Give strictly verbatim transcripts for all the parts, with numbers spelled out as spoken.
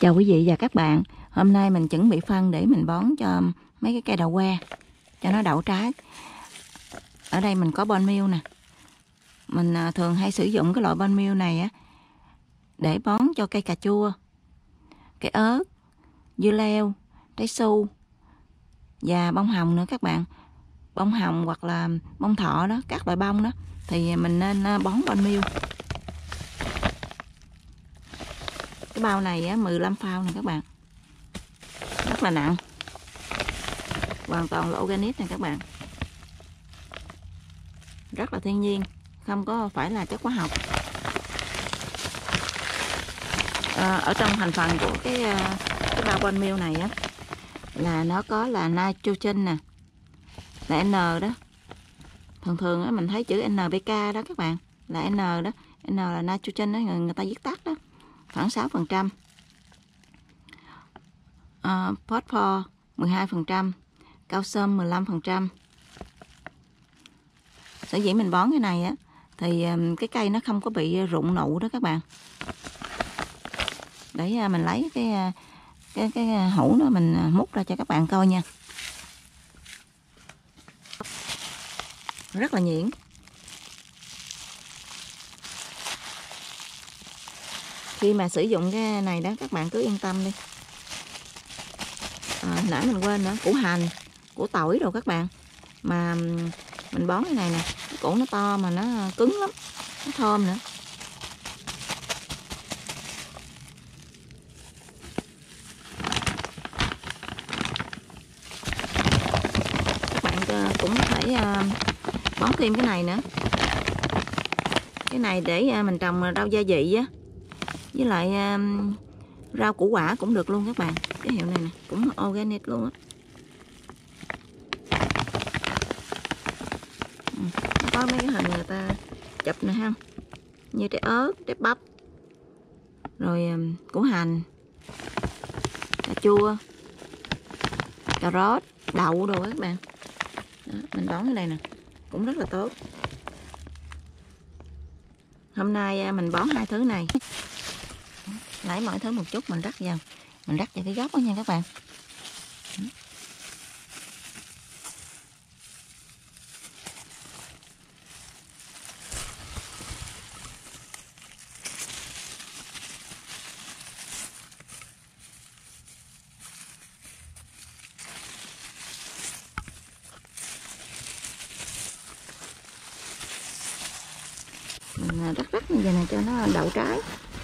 Chào quý vị và các bạn. Hôm nay mình chuẩn bị phân để mình bón cho mấy cái cây đào que cho nó đậu trái. Ở đây mình có bone meal nè. Mình thường hay sử dụng cái loại bone meal này á để bón cho cây cà chua, cây ớt, dưa leo, trái su và bông hồng nữa các bạn. Bông hồng hoặc là bông thọ đó, các loại bông đó thì mình nên bón bone meal. Cái bao này á, mười lăm phao nè các bạn. Rất là nặng. Hoàn toàn là organic nè các bạn. Rất là thiên nhiên, không có phải là chất hóa học. À, ở trong thành phần của cái cái bao bone meal này á là nó có là nitrogen nè, là N đó. Thường thường á mình thấy chữ en pê ca đó các bạn, là N đó, N là nitrogen đó, người, người ta viết tắt đó, khoảng sáu phần trăm. Uh, phosphor mười hai phần trăm, calcium mười lăm phần trăm. Sở dĩ mình bón cái này á thì cái cây nó không có bị rụng nụ đó các bạn. Để mình lấy cái cái cái hũ đó mình múc ra cho các bạn coi nha. Rất là nhuyễn. Khi mà sử dụng cái này đó các bạn cứ yên tâm đi. À, nãy mình quên nữa, củ hành, củ tỏi rồi các bạn. Mà mình bón cái này nè, cái củ nó to mà nó cứng lắm, nó thơm nữa. Các bạn cũng có thể bón thêm cái này nữa. Cái này để mình trồng rau gia vị á, với lại rau củ quả cũng được luôn các bạn. Cái hiệu này nè cũng organic luôn á. Có mấy cái hình người ta chụp nè ha, như trái ớt, trái bắp, rồi củ hành, cà chua, cà rốt, đậu đồ các bạn. Đó, mình bón cái này nè cũng rất là tốt. Hôm nay mình bón hai thứ này, lấy mỗi thứ một chút, mình rắc vào, mình rắc vào cái gốc đó nha các bạn. Mình rắc rắc như vậy này cho nó đậu trái.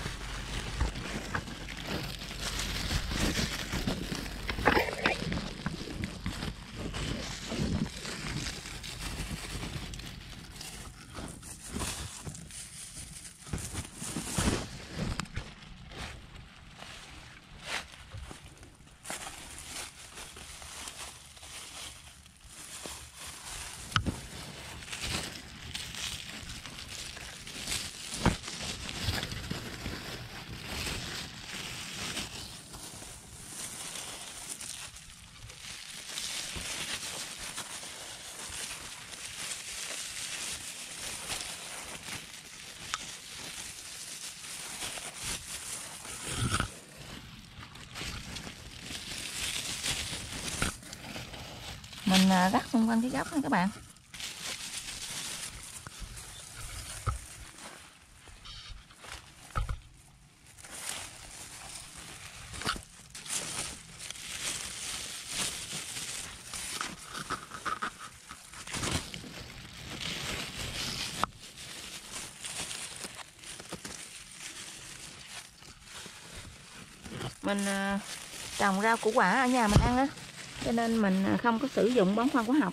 Mình rắc xung quanh cái gốc này các bạn. Mình trồng rau củ quả ở nhà mình ăn á, cho nên mình không có sử dụng bón phân hóa học,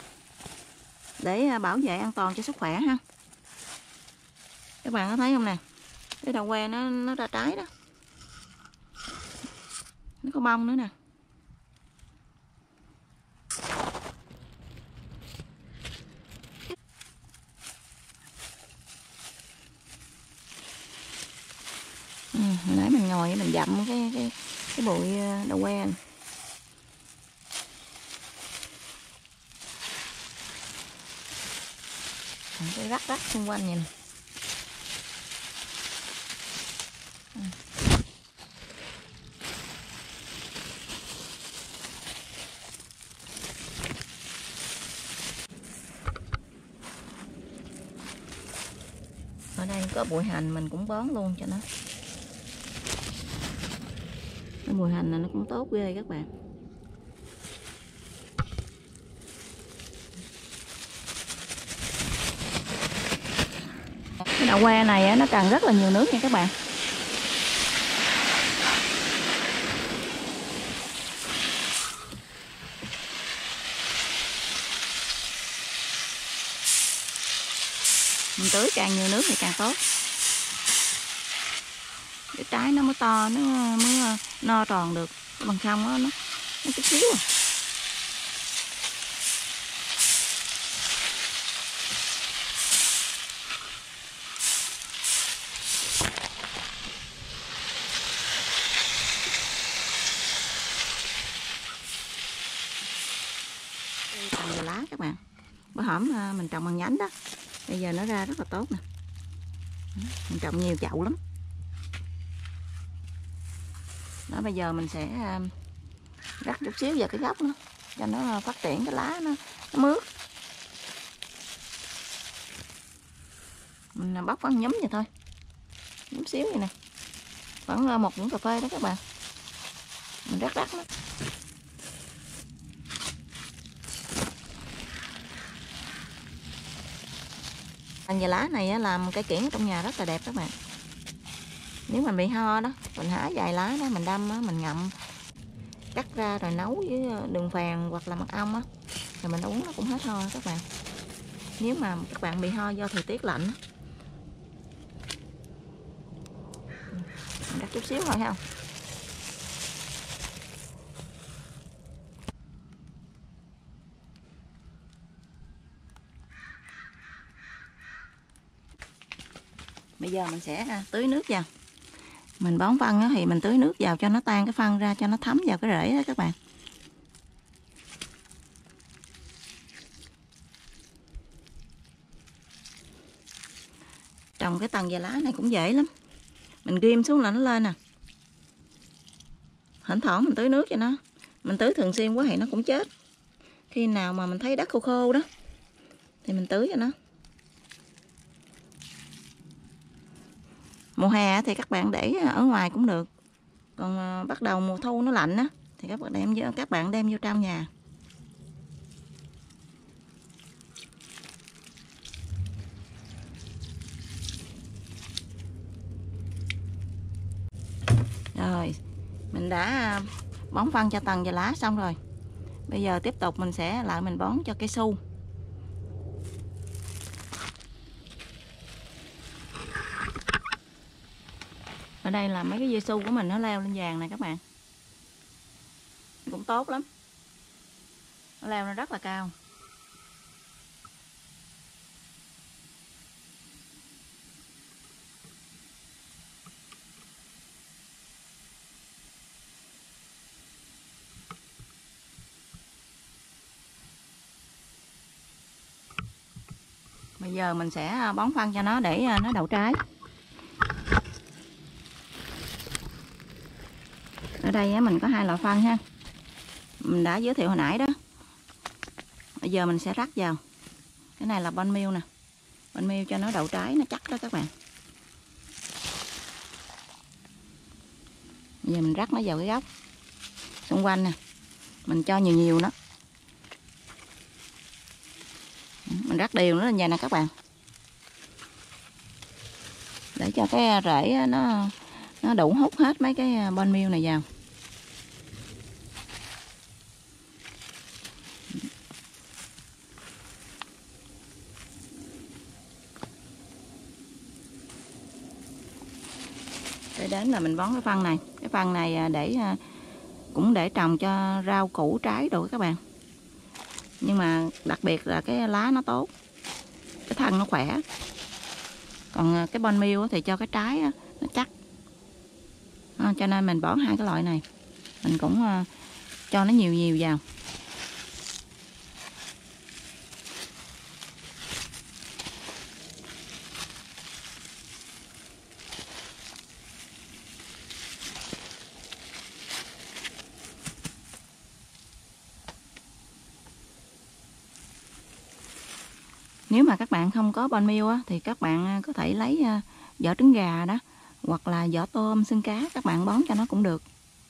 để bảo vệ an toàn cho sức khỏe ha. Các bạn có thấy không nè, cái đào que nó nó ra trái đó, nó có bông nữa nè. Ừ, hồi nãy mình ngồi mình dặm cái cái cái bụi đào que này. Cái rắc rắc xung quanh vậy nè. có bụi hành mình cũng bón luôn cho nó. Cái bụi hành này nó cũng tốt ghê các bạn. Cái đậu que này nó cần rất là nhiều nước nha các bạn. Mình tưới càng nhiều nước thì càng tốt. Cái trái nó mới to, nó mới no tròn được. Cái bằng không nó, nó, nó chút xíu à. Tầng và lá các bạn. Bữa hổm mình trồng bằng nhánh đó. Bây giờ nó ra rất là tốt nè. Mình trồng nhiều chậu lắm. Đó, bây giờ mình sẽ rắc chút xíu vào cái gốc nó cho nó phát triển cái lá nó, nó mướt. Mình bóc khoảng nhúm vậy thôi. Nhúm xíu vậy nè. Khoảng một muỗng cà phê đó các bạn. Mình rắc rắc nó. Tầng và lá này làm cây kiểng ở trong nhà rất là đẹp các bạn. Nếu mình bị ho đó, mình hái vài lá đó, mình đâm đó, mình ngậm cắt ra rồi nấu với đường phèn hoặc là mật ong á, rồi mình uống nó cũng hết ho các bạn. Nếu mà các bạn bị ho do thời tiết lạnh á, mình cắt chút xíu thôi ha. Bây giờ mình sẽ tưới nước vào. Mình bón phân thì mình tưới nước vào cho nó tan cái phân ra, cho nó thấm vào cái rễ đó các bạn. Trồng cái tầng và lá này cũng dễ lắm. Mình ghim xuống là nó lên nè. Thỉnh thoảng mình tưới nước cho nó. Mình tưới thường xuyên quá thì nó cũng chết. Khi nào mà mình thấy đất khô khô đó thì mình tưới cho nó. Mùa hè thì các bạn để ở ngoài cũng được. Còn bắt đầu mùa thu nó lạnh á thì các bạn đem vô, các bạn đem vô trong nhà. Rồi, mình đã bón phân cho tầng và lá xong rồi. Bây giờ tiếp tục mình sẽ lại mình bón cho cây su. Ở đây là mấy cái dây su của mình nó leo lên vàng này các bạn. Cũng tốt lắm. Nó leo nó rất là cao. Bây giờ mình sẽ bón phân cho nó để nó đậu trái. Ở đây mình có hai loại phân ha. Mình đã giới thiệu hồi nãy đó. Bây giờ mình sẽ rắc vào. Cái này là bone meal nè. Bone meal cho nó đậu trái nó chắc đó các bạn. Bây giờ mình rắc nó vào cái gốc xung quanh nè. Mình cho nhiều nhiều nó. Mình rắc đều nó lên vậy nè các bạn. Để cho cái rễ nó nó đủ hút hết mấy cái bone meal này vào. Để đến là mình bón cái phân này. Cái phân này để cũng để trồng cho rau củ trái đồ các bạn. Nhưng mà đặc biệt là cái lá nó tốt, cái thân nó khỏe. Còn cái bone meal thì cho cái trái nó chắc. À, cho nên mình bón hai cái loại này. Mình cũng uh, cho nó nhiều nhiều vào. Nếu mà các bạn không có bone meal á, thì các bạn có thể lấy vỏ trứng gà đó, hoặc là vỏ tôm, xương cá, các bạn bón cho nó cũng được.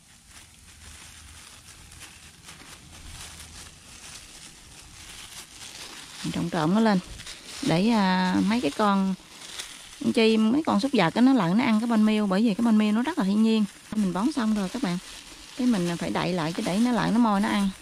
Trộn trộn nó lên để à, mấy cái con chim, mấy con súc vật nó lại nó ăn cái bone meal, bởi vì cái bone meal nó rất là thiên nhiên. Mình bón xong rồi các bạn, cái mình phải đậy lại chứ để nó lại nó môi nó ăn.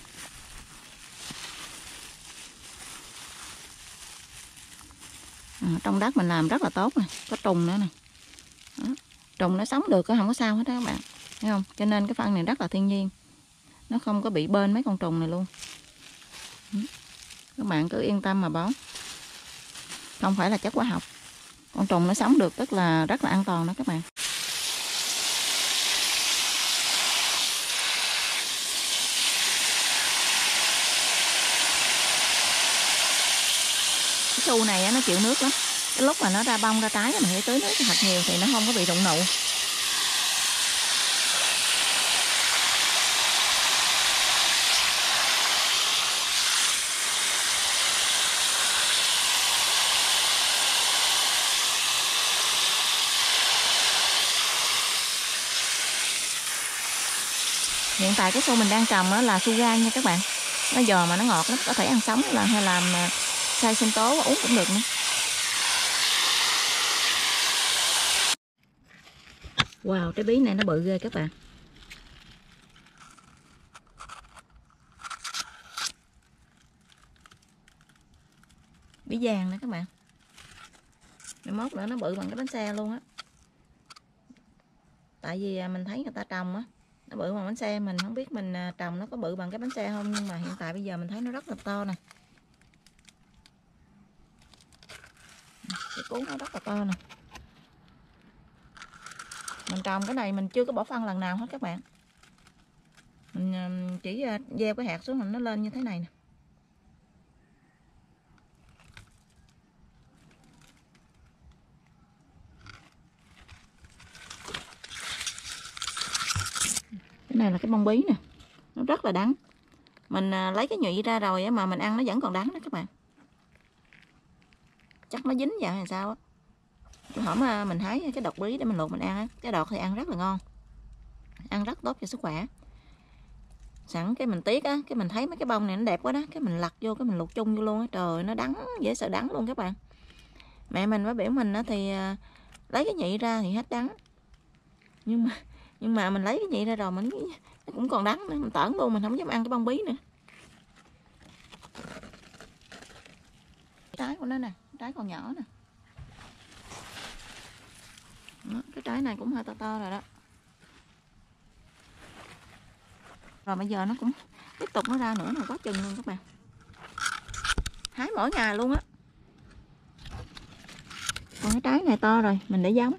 À, trong đất mình làm rất là tốt nè, có trùng nữa nè. Đó. Trùng nó sống được, không có sao hết đó các bạn, thấy không? Cho nên cái phân này rất là thiên nhiên, nó không có bị bên mấy con trùng này luôn. Các bạn cứ yên tâm mà bón, không phải là chất hóa học. Con trùng nó sống được, tức là rất là an toàn đó các bạn. Cái su này nó chịu nước lắm. Cái lúc mà nó ra bông ra trái mình phải tưới nước thật nhiều thì nó không có bị rụng nụ. Hiện tại cái su mình đang trồng là su gan nha các bạn. Nó giòn mà nó ngọt lắm, có thể ăn sống là hay làm xay sinh tố uống cũng được nữa. Wow, trái bí này nó bự ghê các bạn. Bí vàng nữa các bạn. Mai mốt nữa nó bự bằng cái bánh xe luôn á. Tại vì mình thấy người ta trồng á, nó bự bằng bánh xe, mình không biết mình trồng nó có bự bằng cái bánh xe không, nhưng mà hiện tại bây giờ mình thấy nó rất là to nè. Cái cuốn nó rất là to nè. Mình trồng cái này mình chưa có bỏ phân lần nào hết các bạn. Mình chỉ gieo cái hạt xuống nó lên như thế này nè. Cái này là cái bông bí nè, nó rất là đắng. Mình lấy cái nhụy ra rồi mà mình ăn nó vẫn còn đắng đó các bạn. Chắc nó dính vào hay sao á. Cái hổm mình hái cái đọt bí để mình luộc mình ăn á, cái đọt thì ăn rất là ngon, ăn rất tốt cho sức khỏe. Sẵn cái mình tiếc á, cái mình thấy mấy cái bông này nó đẹp quá đó, cái mình lặt vô cái mình luộc chung vô luôn á. Trời, nó đắng dễ sợ đắng luôn các bạn. Mẹ mình với biểu mình á thì lấy cái nhị ra thì hết đắng, nhưng mà nhưng mà mình lấy cái nhị ra rồi mình nó cũng còn đắng nữa, mình tởn luôn, mình không dám ăn cái bông bí nữa. Trái của nó nè, trái còn nhỏ nè. Đó, cái trái này cũng hơi to to rồi đó. Rồi bây giờ nó cũng tiếp tục nó ra nữa là quá chừng luôn các bạn. Hái mỗi ngày luôn á. Còn cái trái này to rồi, mình để giống.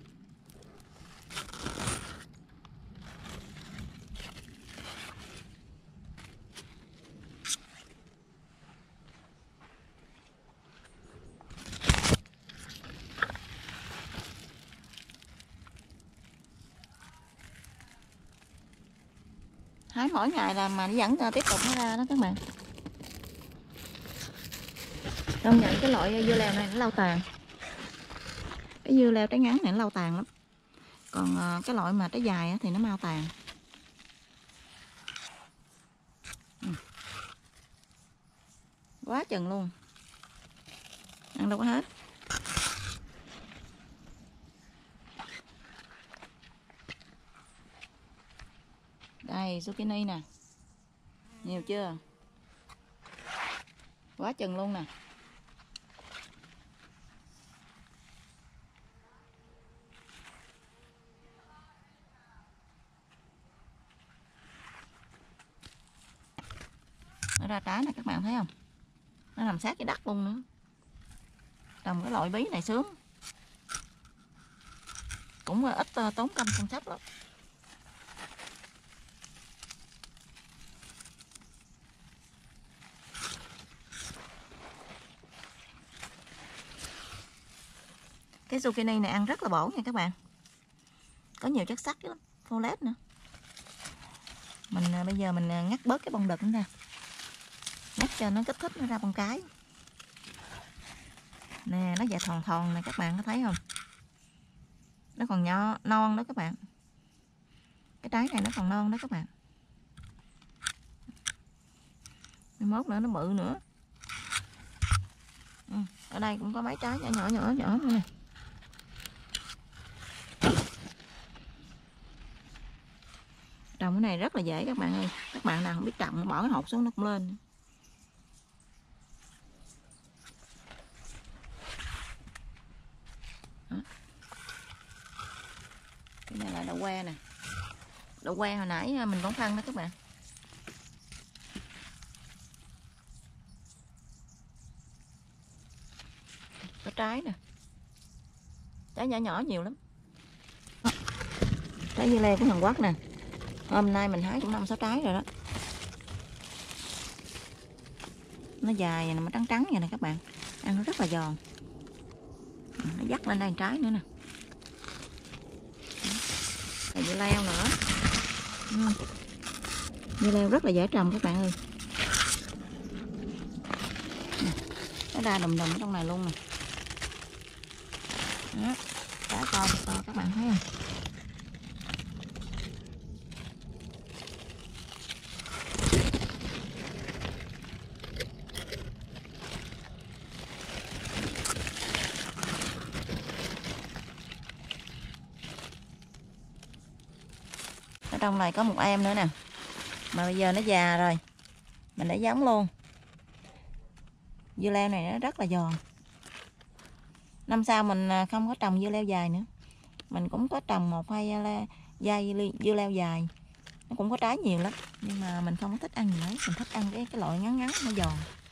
Hái mỗi ngày là mà nó vẫn tiếp tục nó ra đó các bạn. Công nhận cái loại dưa leo này nó lâu tàn. Cái dưa leo trái ngắn này nó lâu tàn lắm. Còn cái loại mà trái dài thì nó mau tàn. Quá chừng luôn. Ăn đâu có hết. Đây, zucchini nè. Nhiều chưa? Quá chừng luôn nè. Nó ra trái nè các bạn thấy không? Nó nằm sát cái đất luôn nữa. Trồng cái loại bí này sướng. Cũng ít tốn công chăm sóc lắm. Cái zucchini này ăn rất là bổ nha các bạn. Có nhiều chất sắt lắm, folate nữa. Mình bây giờ mình ngắt bớt cái bông đực nữa ra. Ngắt cho nó kích thích nó ra bông cái. Nè, nó dài thòn thòn này các bạn có thấy không? Nó còn nhỏ non đó các bạn. Cái trái này nó còn non đó các bạn. Mai mốt nữa nó bự nữa. Ừ, ở đây cũng có mấy trái nhỏ nhỏ nhỏ nhỏ nữa nè. Trồng cái này rất là dễ các bạn ơi. Các bạn nào không biết trồng bỏ cái hột xuống nó cũng lên. Đó. Cái này là đậu que nè. Đậu que hồi nãy mình còn phân đó các bạn. Có trái nè. Trái nhỏ nhỏ nhiều lắm. Trái dưa leo của Hàn Quốc nè. Hôm nay mình hái cũng năm sáu trái rồi đó. Nó dài nè, nó trắng trắng vậy nè các bạn. Ăn nó rất là giòn. Nó dắt lên đây trái nữa nè. Đây dưa leo nữa. Dưa leo rất là dễ trồng các bạn ơi. Nó ra đùm đùm ở trong này luôn nè. Đó, trái to to các bạn thấy không? Ở trong này có một em nữa nè. Mà bây giờ nó già rồi. Mình để giống luôn. Dưa leo này nó rất là giòn. Năm sau mình không có trồng dưa leo dài nữa. Mình cũng có trồng một hai dây dưa leo dài. Nó cũng có trái nhiều lắm. Nhưng mà mình không có thích ăn gì mấy. Mình thích ăn cái, cái loại ngắn ngắn nó giòn.